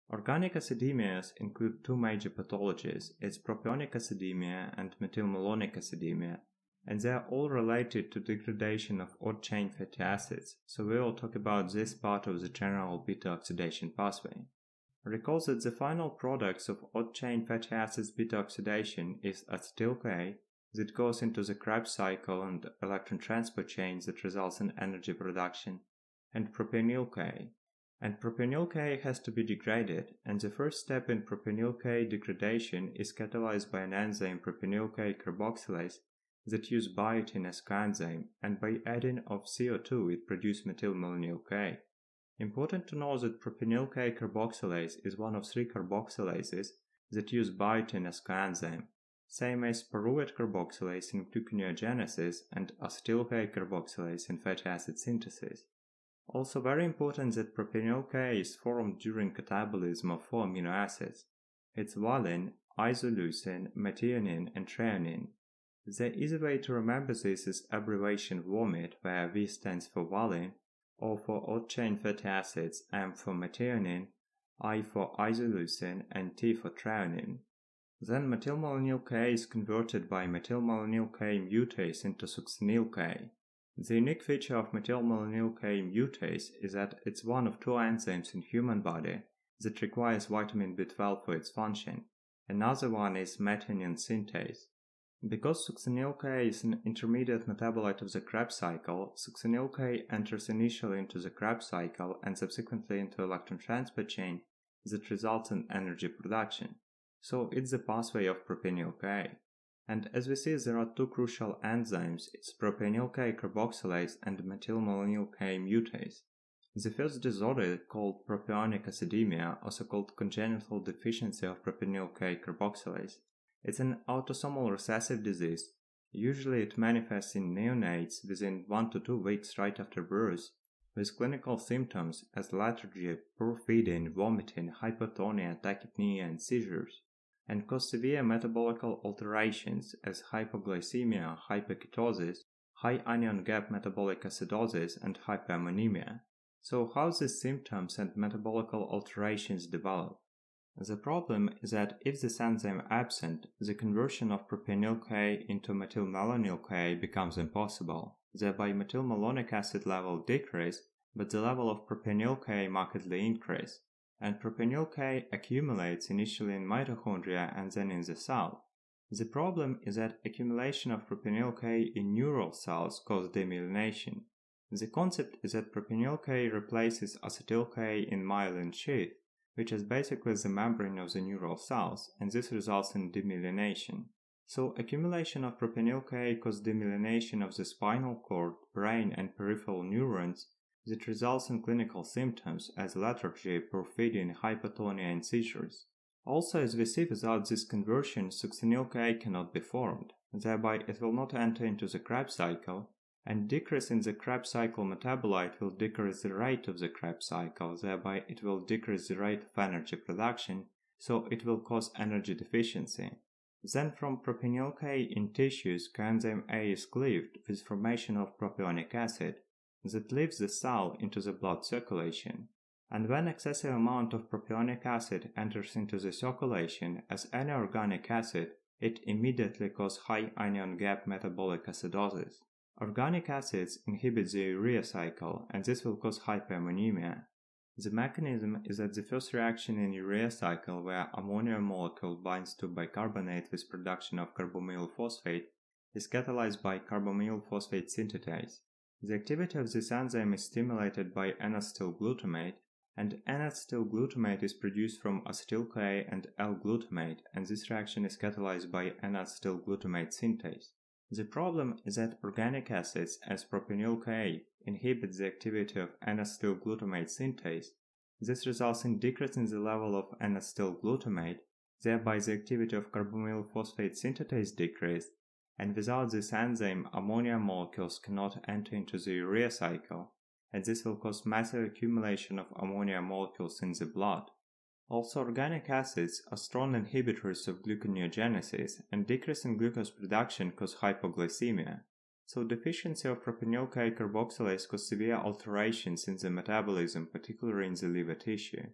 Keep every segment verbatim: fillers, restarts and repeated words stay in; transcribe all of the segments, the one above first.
Organic acidemias include two major pathologies, it's propionic acidemia and methylmalonic acidemia, and they are all related to degradation of odd-chain fatty acids, so we will talk about this part of the general beta-oxidation pathway. Recall that the final products of odd-chain fatty acids beta-oxidation is acetyl-CoA that goes into the Krebs cycle and electron transport chain that results in energy production, and Propionyl-CoA. And Propionyl-CoA has to be degraded, and the first step in Propionyl-CoA degradation is catalyzed by an enzyme Propionyl-CoA carboxylase that use Biotin as coenzyme, and by adding of C O two it produces Methylmalonic-CoA. Important to know that Propionyl-CoA carboxylase is one of three carboxylases that use Biotin as coenzyme, same as pyruvate carboxylase in gluconeogenesis and acetyl-CoA carboxylase in fatty acid synthesis. Also very important that Propionyl-CoA is formed during catabolism of four amino acids. It's valine, isoleucine, methionine, and threonine. The easy way to remember this is abbreviation VOMIT, where V stands for valine, O for odd-chain fatty acids, M for methionine, I for isoleucine, and T for threonine. Then methylmalonyl-CoA is converted by methylmalonyl-CoA mutase into succinyl-CoA. The unique feature of methylmalonyl-CoA mutase is that it's one of two enzymes in human body that requires vitamin B twelve for its function. Another one is methionine synthase. Because succinyl-CoA is an intermediate metabolite of the Krebs cycle, succinyl-CoA enters initially into the Krebs cycle and subsequently into electron transport chain that results in energy production. So it's the pathway of Propionyl-CoA. And as we see, there are two crucial enzymes, it's Propionyl-CoA carboxylase and methylmalonyl-CoA mutase. The first disorder, called propionic acidemia, also called congenital deficiency of Propionyl-CoA carboxylase, it's an autosomal recessive disease. Usually it manifests in neonates within one to two weeks right after birth, with clinical symptoms as lethargy, poor feeding, vomiting, hypotonia, tachypnea, and seizures, and cause severe metabolic alterations as hypoglycemia, hyperketosis, high anion gap metabolic acidosis, and hyperammonemia. So how these symptoms and metabolic alterations develop? The problem is that if this enzyme absent, the conversion of Propionyl-CoA into methylmalonyl-CoA becomes impossible, thereby methylmalonic acid level decrease, but the level of Propionyl-CoA markedly increase, and Propionyl-CoA accumulates initially in mitochondria and then in the cell. The problem is that accumulation of Propionyl-CoA in neural cells causes demyelination. The concept is that Propionyl-CoA replaces acetyl-CoA in myelin sheath, which is basically the membrane of the neural cells, and this results in demyelination. So accumulation of Propionyl-CoA causes demyelination of the spinal cord, brain, and peripheral neurons that results in clinical symptoms as lethargy, poor feeding, hypotonia, and seizures. Also, as we see, without this conversion, succinyl-CoA cannot be formed, thereby it will not enter into the Krebs cycle, and decrease in the Krebs cycle metabolite will decrease the rate of the Krebs cycle, thereby it will decrease the rate of energy production, so it will cause energy deficiency. Then from Propionyl-CoA in tissues, coenzyme A is cleaved with formation of propionic acid that leaves the cell into the blood circulation. And when excessive amount of propionic acid enters into the circulation as any organic acid, it immediately causes high anion gap metabolic acidosis. Organic acids inhibit the urea cycle, and this will cause hyperammonemia. The mechanism is that the first reaction in urea cycle, where ammonia molecule binds to bicarbonate with production of carbamyl phosphate, is catalyzed by carbamyl phosphate synthetase. The activity of this enzyme is stimulated by N-acetylglutamate, and N-acetylglutamate is produced from acetyl-CoA and L-glutamate, and this reaction is catalyzed by N-acetylglutamate synthase. The problem is that organic acids, as Propionyl-CoA, inhibit the activity of N-acetylglutamate synthase. This results in decrease in the level of N-acetylglutamate, thereby the activity of carbamyl phosphate synthetase decreases, and without this enzyme, ammonia molecules cannot enter into the urea cycle, and this will cause massive accumulation of ammonia molecules in the blood. Also, organic acids are strong inhibitors of gluconeogenesis, and decrease in glucose production cause hypoglycemia. So deficiency of Propionyl-CoA carboxylase causes severe alterations in the metabolism, particularly in the liver tissue.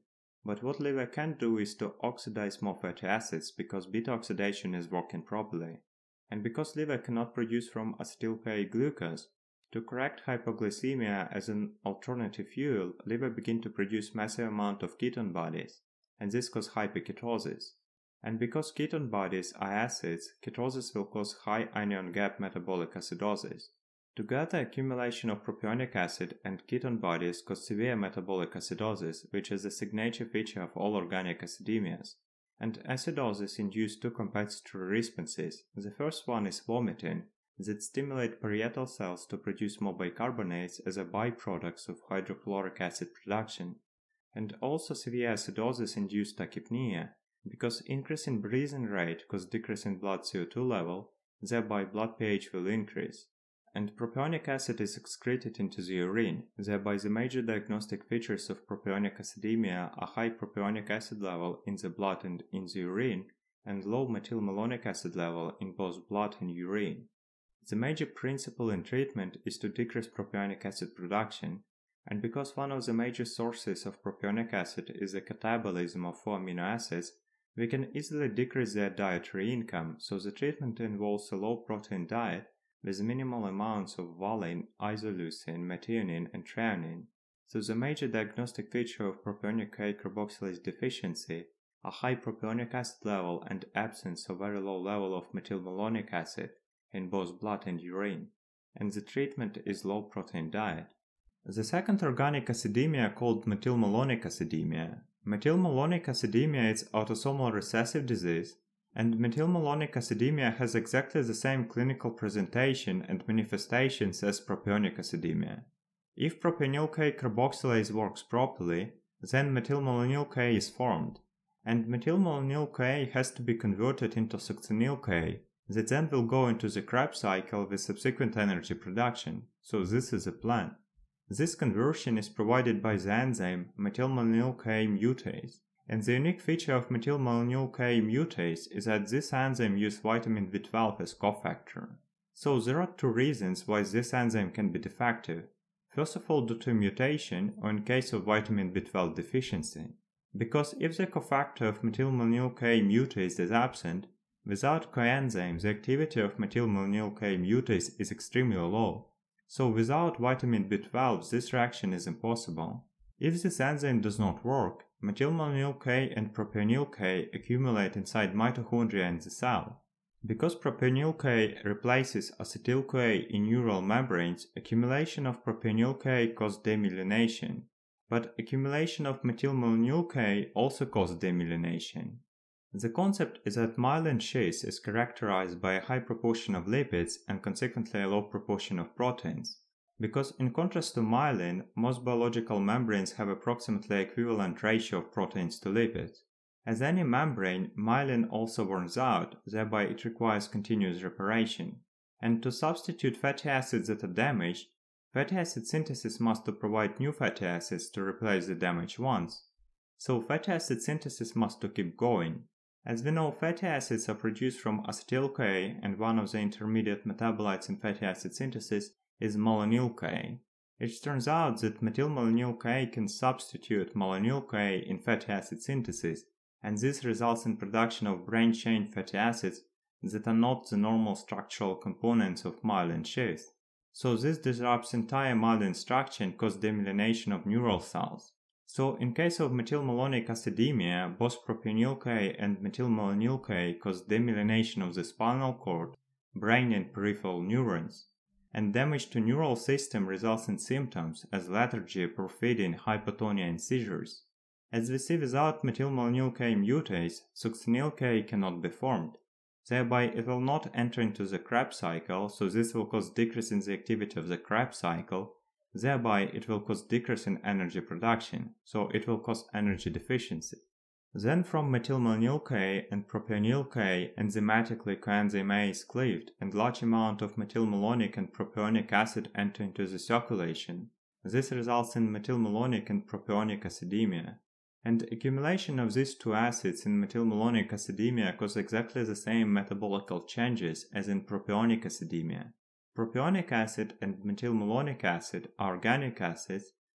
But what liver can do is to oxidize more fatty acids because beta oxidation is working properly. And because liver cannot produce from acetyl-CoA glucose, to correct hypoglycemia as an alternative fuel, liver begin to produce massive amount of ketone bodies, and this causes hyperketosis. And because ketone bodies are acids, ketosis will cause high anion gap metabolic acidosis. Together, accumulation of propionic acid and ketone bodies cause severe metabolic acidosis, which is a signature feature of all organic acidemias. And acidosis induces two compensatory responses. The first one is vomiting, that stimulate parietal cells to produce more bicarbonates as a byproduct of hydrochloric acid production. And also severe acidosis induces tachypnea, because increase in breathing rate causes decrease in blood C O two level, thereby blood pH will increase. And propionic acid is excreted into the urine, thereby the major diagnostic features of propionic acidemia are high propionic acid level in the blood and in the urine, and low methylmalonic acid level in both blood and urine. The major principle in treatment is to decrease propionic acid production, and because one of the major sources of propionic acid is the catabolism of four amino acids, we can easily decrease their dietary income, so the treatment involves a low-protein diet with minimal amounts of valine, isoleucine, methionine, and threonine. So the major diagnostic feature of Propionyl-CoA carboxylase deficiency are high propionic acid level and absence of very low level of methylmalonic acid in both blood and urine, and the treatment is low-protein diet. The second organic acidemia called methylmalonic acidemia. Methylmalonic acidemia is autosomal recessive disease, and methylmalonic acidemia has exactly the same clinical presentation and manifestations as propionic acidemia. If Propionyl-CoA carboxylase works properly, then methylmalonyl-CoA is formed, and methylmalonyl-CoA has to be converted into succinyl-CoA, that then will go into the Krebs cycle with subsequent energy production, so this is a plan. This conversion is provided by the enzyme methylmalonyl-CoA mutase, and the unique feature of methylmalonyl-CoA mutase is that this enzyme uses vitamin B twelve as cofactor. So there are two reasons why this enzyme can be defective. First of all, due to mutation, or in case of vitamin B twelve deficiency. Because if the cofactor of methylmalonyl-CoA mutase is absent, without coenzyme the activity of methylmalonyl-CoA mutase is extremely low. So without vitamin B twelve this reaction is impossible. If this enzyme does not work, methylmalonyl-CoA and Propionyl-CoA accumulate inside mitochondria in the cell. Because Propionyl-CoA replaces acetyl-CoA in neural membranes, accumulation of Propionyl-CoA causes demyelination, but accumulation of methylmalonyl-CoA also causes demyelination. The concept is that myelin sheath is characterized by a high proportion of lipids and consequently a low proportion of proteins. Because in contrast to myelin, most biological membranes have approximately equivalent ratio of proteins to lipids. As any membrane, myelin also wears out, thereby it requires continuous reparation. And to substitute fatty acids that are damaged, fatty acid synthesis must provide new fatty acids to replace the damaged ones. So fatty acid synthesis must to keep going. As we know, fatty acids are produced from acetyl-CoA, and one of the intermediate metabolites in fatty acid synthesis is malonyl-CoA. It turns out that methylmalonyl-CoA can substitute malonyl-CoA in fatty acid synthesis, and this results in production of branched-chain fatty acids that are not the normal structural components of myelin sheath. So this disrupts entire myelin structure and causes demyelination of neural cells. So in case of methylmalonic acidemia, both Propionyl-CoA and methylmalonyl-CoA cause demyelination of the spinal cord, brain and peripheral neurons, and damage to neural system results in symptoms as lethargy, porphyria, hypotonia and seizures. As we see, without methylmalonyl-CoA mutase, succinyl-CoA cannot be formed. Thereby it will not enter into the Krebs cycle, so this will cause decrease in the activity of the Krebs cycle. Thereby it will cause decrease in energy production, so it will cause energy deficiency. Then from methylmalonyl-CoA and Propionyl-CoA enzymatically coenzyme A is cleaved and large amount of methylmalonic and propionic acid enter into the circulation. This results in methylmalonic and propionic acidemia. And accumulation of these two acids in methylmalonic acidemia cause exactly the same metabolical changes as in propionic acidemia. Propionic acid and methylmalonic acid are organic acids,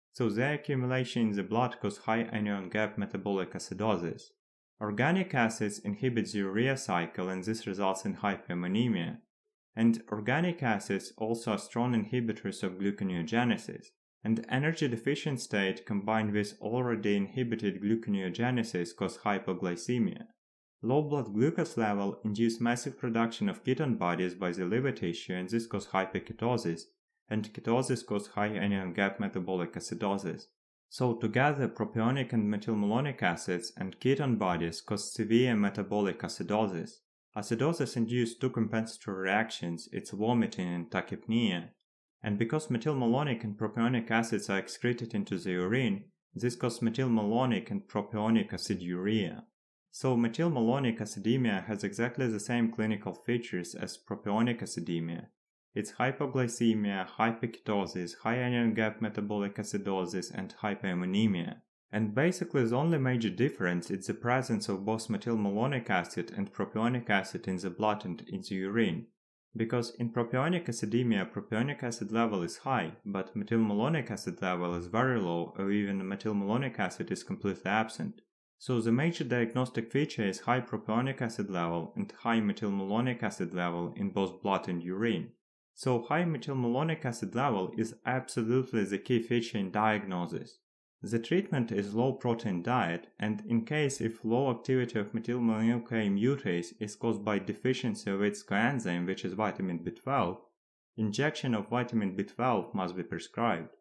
so their accumulation in the blood causes high anion gap metabolic acidosis. Organic acids inhibit the urea cycle and this results in hyperammonemia. And organic acids also are strong inhibitors of gluconeogenesis. And energy deficient state combined with already inhibited gluconeogenesis cause hypoglycemia. Low blood glucose level induce massive production of ketone bodies by the liver tissue and this cause hyperketosis, and ketosis cause high anion gap metabolic acidosis. So together propionic and methylmalonic acids and ketone bodies cause severe metabolic acidosis. Acidosis induces two compensatory reactions, it's vomiting and tachypnea. And because methylmalonic and propionic acids are excreted into the urine, this causes methylmalonic and propionic aciduria. So methylmalonic acidemia has exactly the same clinical features as propionic acidemia. It's hypoglycemia, hyperketosis, high anion gap metabolic acidosis, and hyperammonemia. And basically the only major difference is the presence of both methylmalonic acid and propionic acid in the blood and in the urine. Because in propionic acidemia, propionic acid level is high, but methylmalonic acid level is very low, or even methylmalonic acid is completely absent. So the major diagnostic feature is high propionic acid level and high methylmalonic acid level in both blood and urine. So high methylmalonic acid level is absolutely the key feature in diagnosis. The treatment is low protein diet, and in case if low activity of Methylmalonyl-CoA mutase is caused by deficiency of its coenzyme, which is vitamin B twelve, injection of vitamin B twelve must be prescribed.